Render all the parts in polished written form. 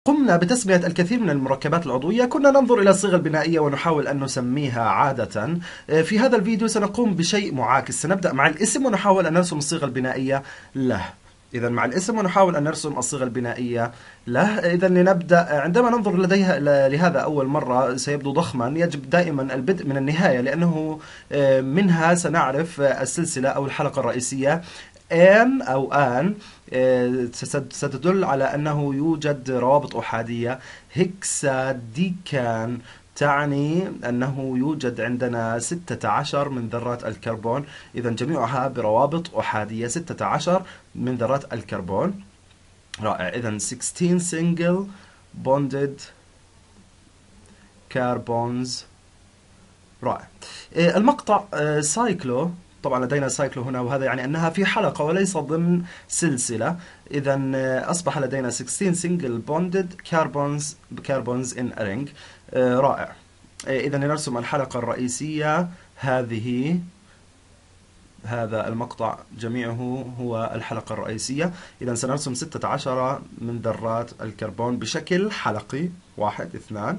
قمنا بتسمية الكثير من المركبات العضوية. كنا ننظر إلى الصيغ البنائية ونحاول أن نسميها عادة. في هذا الفيديو سنقوم بشيء معاكس، سنبدأ مع الاسم ونحاول أن نرسم الصيغة البنائية له. إذا مع الاسم ونحاول أن نرسم الصيغة البنائية له. إذا لنبدأ. عندما ننظر لهذا أول مرة سيبدو ضخما. يجب دائما البدء من النهاية، لأنه منها سنعرف السلسلة أو الحلقة الرئيسية. آن أو آن ستدل على أنه يوجد روابط أحادية. هكساديكان تعني أنه يوجد عندنا 16 من ذرات الكربون، إذا جميعها بروابط أحادية. 16 من ذرات الكربون. رائع. إذا 16 single bonded carbons. رائع. المقطع سايكلو. طبعا لدينا سايكلو هنا، وهذا يعني أنها في حلقة وليس ضمن سلسلة. إذا أصبح لدينا 16 single bonded carbons in a ring. رائع. إذا نرسم الحلقة الرئيسية هذه. هذا المقطع جميعه هو الحلقة الرئيسية. إذا سنرسم 16 من ذرات الكربون بشكل حلقي. 1 2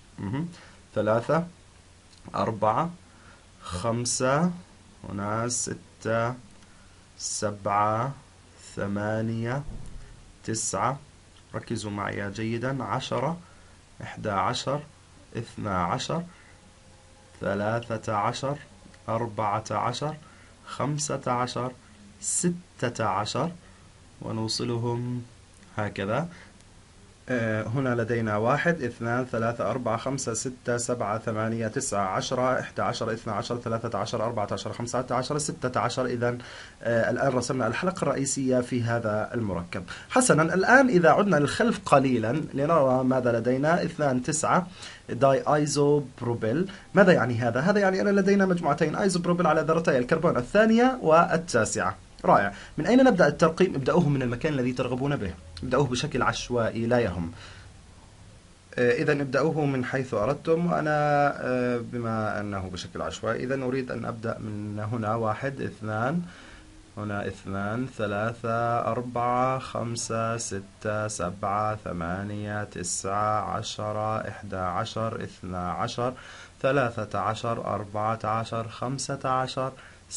3 4 5 هنا 6 7 8 9. ركزوا معي جيدا. 10 11 12 13 14 15 16 ونوصلهم هكذا. هنا لدينا 1 2 3 4 5 6 7 8 9 10 11 12 13 14 15 16. إذا الآن رسمنا الحلقة الرئيسية في هذا المركب. حسنا، الآن إذا عدنا للخلف قليلا لنرى ماذا لدينا. 2 9 داي ايزوبروبيل. ماذا يعني هذا؟ هذا يعني أن لدينا مجموعتين ايزوبروبيل على ذرتي الكربون الثانية والتاسعة. رائع. من أين نبدأ الترقيم؟ ابدأوه من المكان الذي ترغبون به. ابدأوه بشكل عشوائي لا يهم. إذا ابدأوه من حيث أردتم، وأنا بما أنه بشكل عشوائي إذا أريد أن أبدأ من هنا. 1 2 هنا 2 3 4 5 6 7 8 9 10 11 12 13 14 15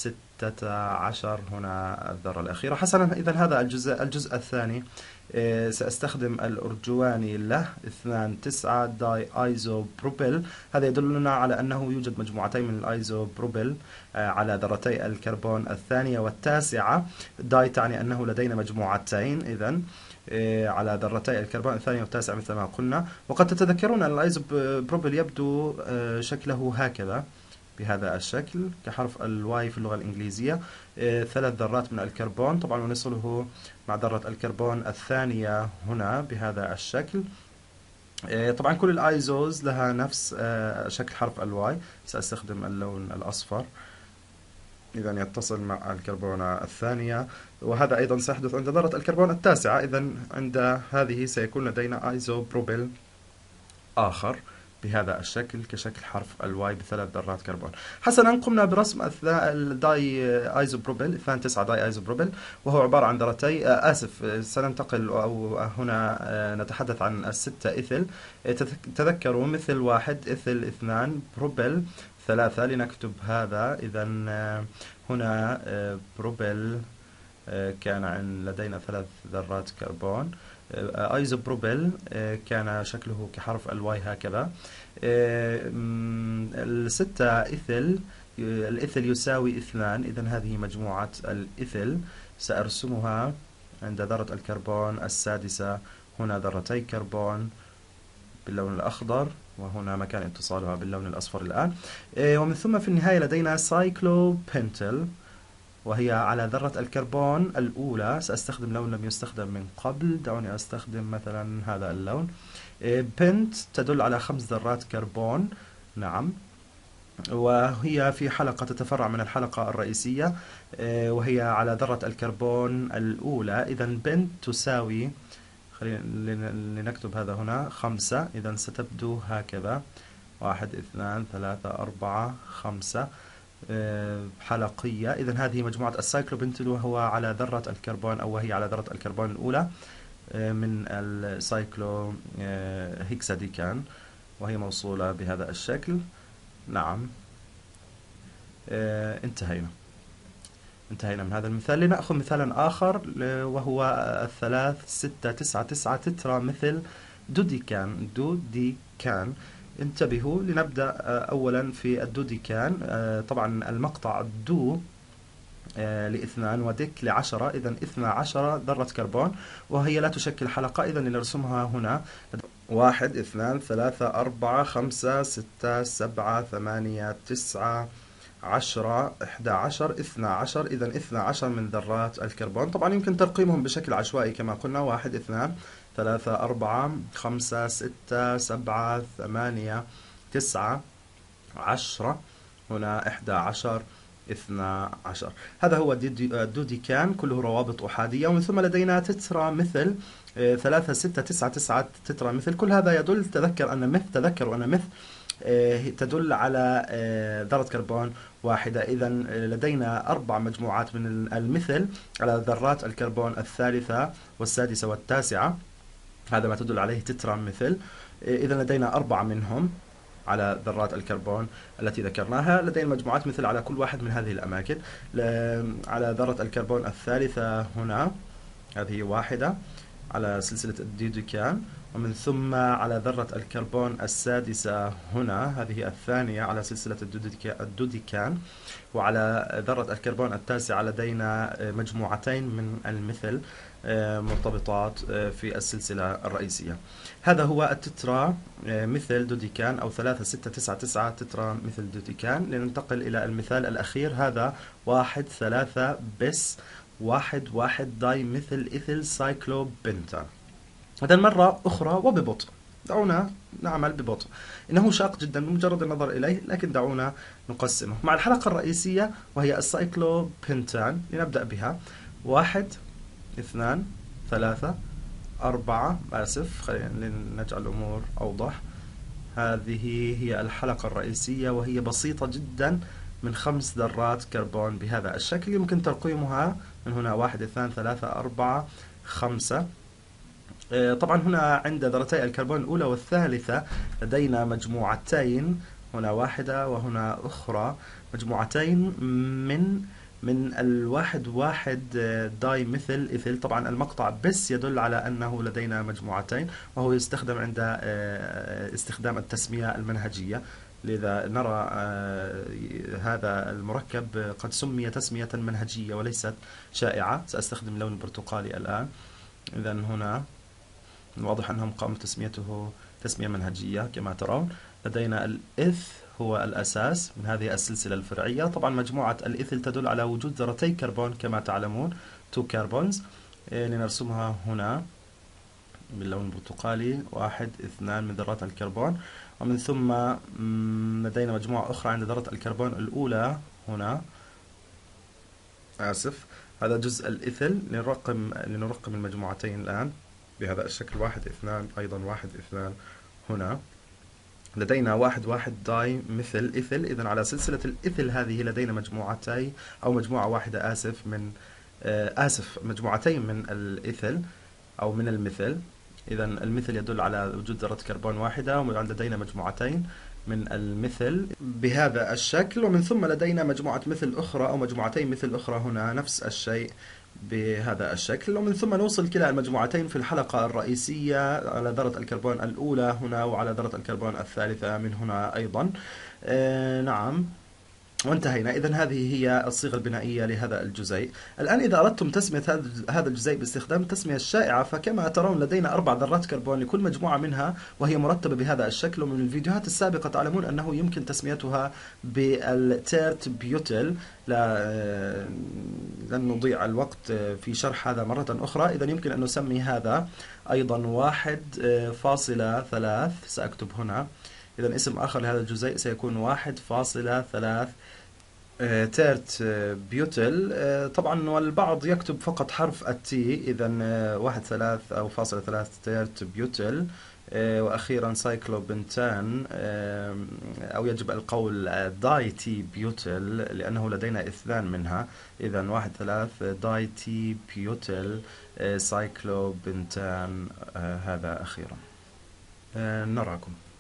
16. هنا الذرة الأخيرة. حسنا، إذا هذا الجزء الثاني سأستخدم الأرجواني له. 2 9 داي ايزوبروبيل. هذا يدلنا على أنه يوجد مجموعتين من الايزوبروبيل على ذرتي الكربون الثانية والتاسعة. داي تعني أنه لدينا مجموعتين إذا على ذرتي الكربون الثانية والتاسعة مثل ما قلنا. وقد تتذكرون أن الايزوبروبيل يبدو شكله هكذا، بهذا الشكل كحرف الواي في اللغة الإنجليزية. 3 ذرات من الكربون طبعا، ونصله مع ذرة الكربون الثانية هنا بهذا الشكل. طبعا كل الآيزوز لها نفس شكل حرف الواي. سأستخدم اللون الأصفر. إذا يتصل مع الكربون الثانية، وهذا أيضا سيحدث عند ذرة الكربون التاسعة. إذا عند هذه سيكون لدينا ايزوبروبيل آخر بهذا الشكل كشكل حرف الواي ب3 ذرات كربون. حسنا، قمنا برسم الداي ايزوبروبيل. 2 9 داي ايزوبروبيل، وهو عبارة عن ذرتي سننتقل أو هنا نتحدث عن الستة إثل. تذكروا مثل 1 إثل 2 بروبيل 3 لنكتب هذا. إذا هنا بروبيل كان لدينا 3 ذرات كربون. ايزوبروبيل كان شكله كحرف الواي هكذا. الستة إثل، الإثل يساوي 2. إذا هذه مجموعة الإثل سأرسمها عند ذرة الكربون السادسة. هنا ذرتي كربون باللون الأخضر، وهنا مكان اتصالها باللون الأصفر الآن. ومن ثم في النهاية لدينا سايكلوبنتل، وهي على ذرة الكربون الأولى. سأستخدم لون لم يستخدم من قبل. دعوني أستخدم مثلا هذا اللون. بنت تدل على 5 ذرات كربون. نعم. وهي في حلقة تتفرع من الحلقة الرئيسية، وهي على ذرة الكربون الأولى. إذا بنت تساوي، خلينا لنكتب هذا هنا 5. إذا ستبدو هكذا. 1 2 3 4 5 حلقية. إذا هذه مجموعة السايكلوبنتل، وهو على ذرة الكربون، أو وهي على ذرة الكربون الأولى. من السايكلو هيكساديكان، وهي موصولة بهذا الشكل. نعم. انتهينا من هذا المثال. لنأخذ مثالا آخر وهو 3 6 9 9 تترا مثل دوديكان. انتبهوا، لنبدأ أولا في الدوديكان. طبعا المقطع دو لاثنان وديك ل10، إذا 12 ذرة كربون، وهي لا تشكل حلقة، إذا لنرسمها هنا. 1 2 3 4 5 6 7 8 9 10 11 12، إذا 12 من ذرات الكربون. طبعا يمكن ترقيمهم بشكل عشوائي كما قلنا: 1 2 3 4 5 6 7 8 9 10، هنا 11 12. هذا هو الدوديكان، كله روابط أحادية. ومن ثم لدينا تترا مثل 3 6 9 9 تترا مثل. كل هذا يدل، تذكروا أن مث تدل على ذرة كربون واحدة. إذا لدينا 4 مجموعات من المثل على ذرات الكربون الثالثة والسادسة والتاسعة، هذا ما تدل عليه تترا مثل. إذا لدينا 4 منهم على ذرات الكربون التي ذكرناها. لدينا مجموعات مثل على كل واحد من هذه الأماكن. على ذرة الكربون الثالثة هنا، هذه واحدة على سلسلة الدوديكان. ومن ثم على ذرة الكربون السادسة هنا، هذه الثانية على سلسلة الدوديكان. وعلى ذرة الكربون التاسعة لدينا مجموعتين من المثل مرتبطات في السلسلة الرئيسية. هذا هو التترا مثل دوديكان، أو 3 6 9 9 تترا مثل دوديكان. لننتقل إلى المثال الأخير. هذا 1 3 بس 1 داي مثل إيثيل سايكلو بنتا. هذا مرة أخرى وببطء، دعونا نعمل ببطء، إنه شاق جدا بمجرد النظر إليه، لكن دعونا نقسمه مع الحلقة الرئيسية وهي السايكلو بنتان. لنبدأ بها: 1 2 3 4. خلينا نجعل الأمور أوضح. هذه هي الحلقة الرئيسية، وهي بسيطة جدا، من 5 ذرات كربون بهذا الشكل. يمكن ترقيمها من هنا: 1 2 3 4 5. طبعا هنا عند ذرتي الكربون الأولى والثالثة لدينا مجموعتين، هنا واحدة وهنا أخرى، مجموعتين من الواحد داي مثل إيثيل. طبعا المقطع بس يدل على أنه لدينا مجموعتين، وهو يستخدم عند استخدام التسمية المنهجية. لذا نرى هذا المركب قد سمي تسمية منهجية وليست شائعة. سأستخدم اللون البرتقالي الآن. إذا هنا واضح أنهم قاموا تسميته تسمية منهجية. كما ترون لدينا الإث هو الأساس من هذه السلسلة الفرعية. طبعا مجموعة الإثيل تدل على وجود ذرتي كربون كما تعلمون، 2 كربونز. لنرسمها هنا باللون البرتقالي: 1 2 من ذرات الكربون. ومن ثم لدينا مجموعة أخرى عند ذرة الكربون الأولى هنا. هذا جزء الإثيل. لنرقم المجموعتين الآن بهذا الشكل: 1 2 أيضا 1 2 هنا. لدينا 1 داي مثل إيثيل. إذن على سلسلة الإيثيل هذه لدينا مجموعتين، أو مجموعة واحدة مجموعتين من الإيثيل أو من المثل. إذن المثل يدل على وجود ذرة كربون واحدة، ولدينا مجموعتين من المثل بهذا الشكل. ومن ثم لدينا مجموعة مثل أخرى أو مجموعتين مثل أخرى هنا، نفس الشيء بهذا الشكل. ومن ثم نوصل كلا المجموعتين في الحلقة الرئيسية على ذرة الكربون الأولى هنا، وعلى ذرة الكربون الثالثة من هنا أيضا. نعم، وانتهينا. إذن هذه هي الصيغة البنائية لهذا الجزيء. الآن إذا أردتم تسمية هذا الجزيء باستخدام التسمية الشائعة، فكما ترون لدينا 4 ذرات كربون لكل مجموعة منها، وهي مرتبة بهذا الشكل. ومن الفيديوهات السابقة تعلمون أنه يمكن تسميتها بالتيرت بيوتيل. لن نضيع الوقت في شرح هذا مرة أخرى. إذن يمكن أن نسمي هذا أيضا 1.3. سأكتب هنا. إذن اسم آخر لهذا الجزيء سيكون 1.3 تيرت بيوتيل. طبعا والبعض يكتب فقط حرف التي. إذن 1.3 أو 0.3 تيرت بيوتيل وأخيرا سايكلوبنتان، أو يجب القول داي تي بيوتل لأنه لدينا 2 منها. إذا 1 3 داي تي بيوتل سايكلوبنتان. هذا أخيرا. نراكم.